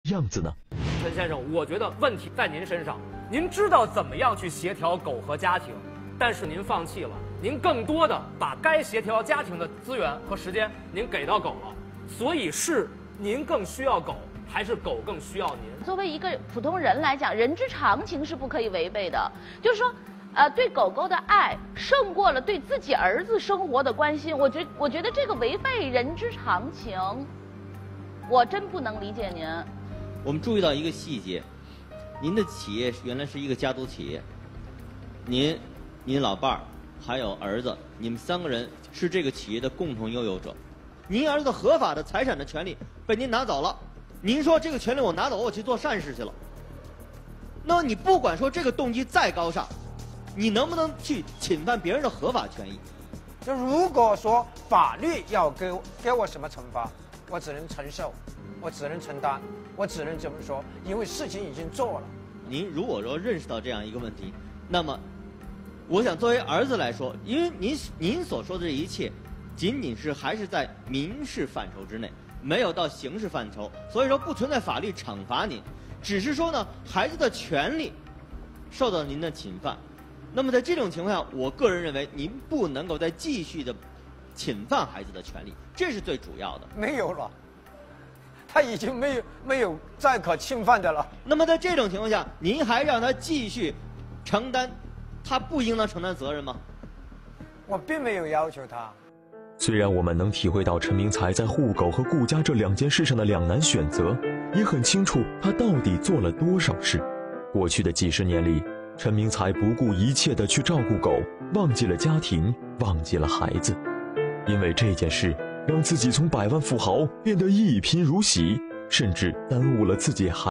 样子呢？ 陈先生，我觉得问题在您身上，您知道怎么样去协调狗和家庭，但是您放弃了，您更多的把该协调家庭的资源和时间您给到狗了，所以是您更需要狗，还是狗更需要您？ 作为一个普通人来讲，人之常情是不可以违背的，就是说。对狗狗的爱胜过了对自己儿子生活的关心，我觉得这个违背人之常情，我真不能理解您。 我们注意到一个细节，您的企业原来是一个家族企业，您老伴儿还有儿子，你们3个人是这个企业的共同拥有者。您儿子合法的财产的权利被您拿走了，您说这个权利我拿走，我去做善事去了。那么你不管说这个动机再高尚，你能不能去侵犯别人的合法权益？ 就如果说法律要给我什么惩罚，我只能承受，我只能承担，我只能这么说，因为事情已经做了。 您如果说认识到这样一个问题，那么，我想作为儿子来说，因为您所说的这一切，仅仅是还是在民事范畴之内，没有到刑事范畴，所以说不存在法律惩罚您，只是说呢，孩子的权利受到您的侵犯。那么在这种情况下，我个人认为您不能够再继续的侵犯孩子的权利，这是最主要的。 没有了，他已经没有再可侵犯的了。 那么在这种情况下，您还让他继续承担他不应当承担责任吗？ 我并没有要求他。 虽然我们能体会到陈明才在护狗和顾家这2件事上的两难选择，也很清楚他到底做了多少事。过去的几十年里，陈明才不顾一切地去照顾狗，忘记了家庭，忘记了孩子。因为这件事，让自己从百万富豪变得一贫如洗，甚至耽误了自己